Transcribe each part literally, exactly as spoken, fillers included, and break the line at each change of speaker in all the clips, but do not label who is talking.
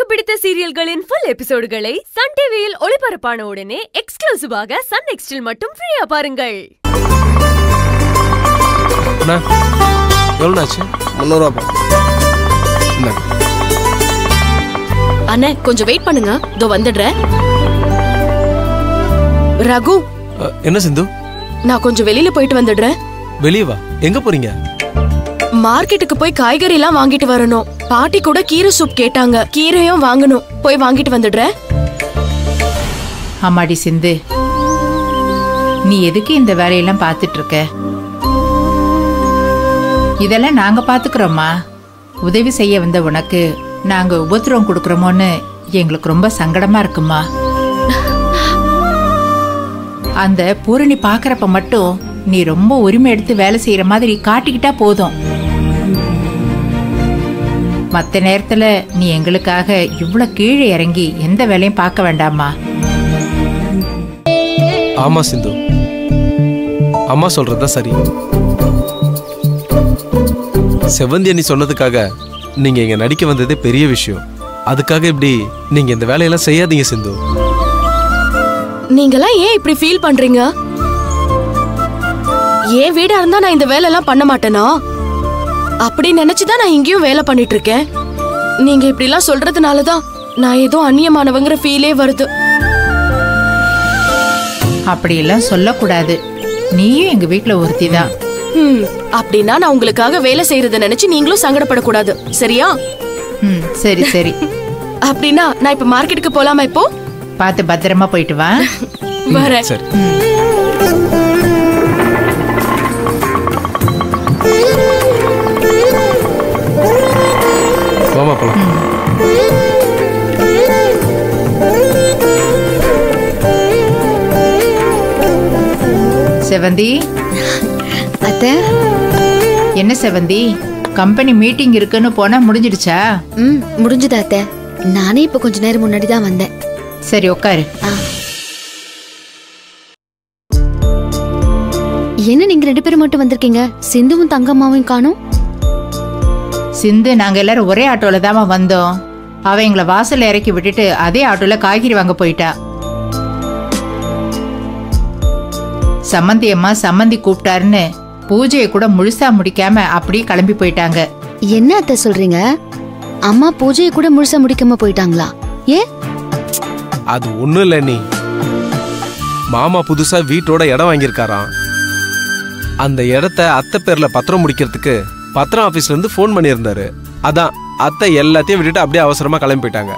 பிடித்த சீரியல்களின் full எபிசோடுகளை Sun டிவியில் ஒளிபரப்பான உடனே எக்ஸ்க்ளூசிவாக சன் நெக்ஸ்டில் மட்டும் ஃப்ரீயா பாருங்கள்.
அண்ணா எவ்வளவு ஆச்சு? முந்நூறு ரூபாய்.
அண்ணே கொஞ்சம் வெயிட் பண்ணுங்க, இதோ வந்துடுறேன். ரகு,
என்ன சிந்து?
நான் கொஞ்சம் வெளியில போயிட்டு வந்துடுறேன்.
வெளியே வா. எங்க போறீங்க?
மார்க்கெட்டுக்கு போய் காய்கறி எல்லாம் வாங்கிட்டு வரணும். பாட்டி கூட கீரை சூப் கேட்டாங்க, கீரையும் வாங்கணும். போய் வாங்கிட்டு வந்துடுறேன்.
அம்மாடி சிந்து, நீ எதுக்கு இந்த வேலையெல்லாம் பார்த்துட்டு இருக்க? இதெல்லாம் நாங்க பாத்துக்கிறோம்மா. உதவி செய்ய வந்த உனக்கு நாங்க உபத்திரவம் கொடுக்கறோமோன்னு எங்களுக்கு ரொம்ப சங்கடமா இருக்குமா. அந்த பூரணி பாக்குறப்ப மட்டும் நீ ரொம்ப உரிமை எடுத்து வேலை செய்யற மாதிரி காட்டிக்கிட்டா போதும். மத்த நேரத்துல நீ எங்களுக்காக இவ்வளவு கீழே இறங்கி எந்த வேலையும் பார்க்க வேண்டாமா.
ஆமா சிந்து, அம்மா சொல்றதுதான் சரி. செவந்தி அண்ணி சொன்னதுக்காக நீங்க இங்க நடிக்க வந்ததே பெரிய விஷயம். அதுக்காக இப்படி நீங்க இந்த வேலையெல்லாம் செய்யாதீங்க சிந்து.
நீங்களாம் ஏன் இப்படி ஃபீல் பண்றீங்க? ஏன் வீடா இருந்தா நான் இந்த வேலை எல்லாம் பண்ண மாட்டேனா? அப்படி நினைச்சுதான் நான் இங்கேயும் வேலை பண்ணிட்டு இருக்கேன். நீங்க இப்படி எல்லாம் சொல்றதுனாலதான் நான் ஏதோ அந்நியமானவங்கிற ஃபீலே வருது.
அப்படி எல்லாம் சொல்லக்கூடாது. நீயும் எங்க வீட்டுல ஒருத்தி தான்.
ம், அப்படின்னா நான் உங்களுக்காக வேலை செய்யறத நினைச்சு நீங்களும் சங்கடப்படக்கூடாது, சரியா?
ம், சரி சரி.
அப்படின்னா நான் இப்ப மார்க்கெட்டுக்கு போலாமா? இப்போ
பார்த்து பத்திரமா போயிட்டு வா.
வரேன்.
சரி. வாமா போலாம்.
செவந்தி,
அத்தை.
என்ன செவந்தி, கம்பெனி மீட்டிங் இருக்குன்னு போனா முடிஞ்சிடுச்சா?
ம், முடிஞ்சதா அத்தை. நானே இப்ப கொஞ்ச நேரம் முன்னாடி தான் வந்தேன்.
சரி உட்காரு.
என்ன நீங்க ரெண்டு பேரும் மட்டும் வந்திருக்கீங்க? சிந்துவும் தங்கம்மாவும் காணோம்.
சிந்து நாங்க எல்லாரும் ஒரே ஆட்டோல தாமா வந்தோம். அவ எங்களை வாசல்ல இறக்கி விட்டுட்டு அதே ஆட்டோல காய்கறி வாங்க போயிட்டா. சம்மந்தி அம்மா சம்மந்தி கூப்பிட்டாருன்னு பூஜையை கூட முழுசா முடிக்காம அப்படியே கிளம்பி போயிட்டாங்க.
என்ன அத்தை சொல்றீங்க? அம்மா பூஜையை கூட முழுசா முடிக்காம போயிட்டாங்களா? ஏ,
அது ஒண்ணும் இல்ல நீ. மாமா புதுசா வீட்டோட இடம் வாங்கியிருக்காராம். அந்த இடத்த அத்தை பேர்ல பத்திரம் முடிக்கிறதுக்கு பத்திரம் ஆபீஸ்ல இருந்து போன் பண்ணியிருந்தாரு. அதான் அத்தை எல்லாத்தையும் விட்டுட்டு அப்படியே அவசரமா கிளம்பி போயிட்டாங்க.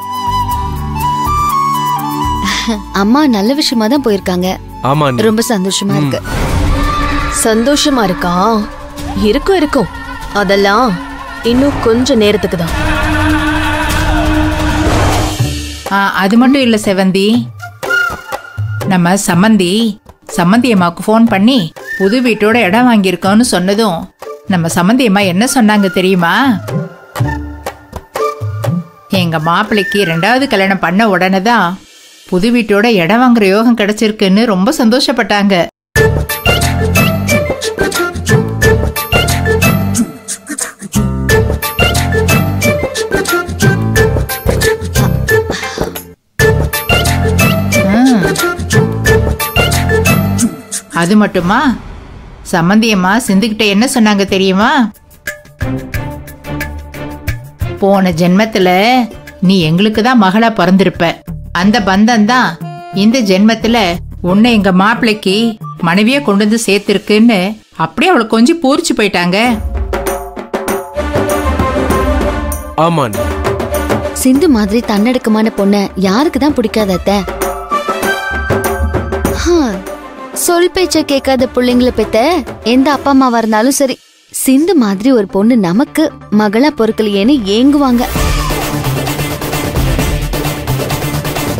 அம்மா நல்ல விஷயமா தான் போயிருக்காங்க.
ஆமா,
ரொம்ப சந்தோஷமா இருக்கு.
சந்தோஷமா இருக்கா? இருக்கும் இருக்கும். அதெல்லாம் இன்னும் கொஞ்ச நேரத்துக்கு தான்.
அது மட்டும் இல்ல செவந்தி, நம்ம சம்மந்தி சம்மந்தி அம்மாவுக்கு போன் பண்ணி புது வீட்டோட இடம் வாங்கியிருக்கோன்னு சொன்னதும் நம்ம சம்மந்தி அம்மா என்ன சொன்னாங்க தெரியுமா? எங்க மாப்பிள்ளைக்கு ரெண்டாவது கல்யாணம் பண்ண உடனே தான் புது வீட்டோட இடம் வாங்குற யோகம் கிடைச்சிருக்குன்னு ரொம்ப சந்தோஷப்பட்டாங்க. அது மட்டுமா, சம்மந்தியம்மா சிந்துகிட்ட என்ன சொன்னாங்க தெரியுமா? போன ஜென்மத்துல நீ எங்களுக்கு தான் மகளா பிறந்திருப்ப. அந்த பந்தம் தான் இந்த ஜென்மத்துல உன்னை எங்க மாப்பிள்ளைக்கு மனைவியா கொண்டு வந்து சேர்த்திருக்குன்னு அப்படியே அவளை கொஞ்சம் பூரிச்சு போயிட்டாங்க.
ஆமா,
சிந்து மாதிரி தன்னடக்கமான பொண்ண யாருக்கு தான் பிடிக்காத அத்தை? சொல் பேச்ச கேட்காத பிள்ளைங்களை பெத்த எந்த அப்பா அம்மாவா இருந்தாலும் சரி, சிந்து மாதிரி ஒரு பொண்ணு நமக்கு மகளா பொறுக்கலையேன்னு ஏங்குவாங்க.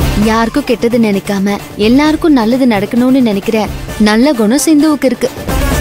யாருக்கும் கெட்டது நினைக்காம எல்லாருக்கும் நல்லது நடக்கணும்னு நினைக்கிற நல்ல குணம் சிந்துவுக்கு இருக்கு.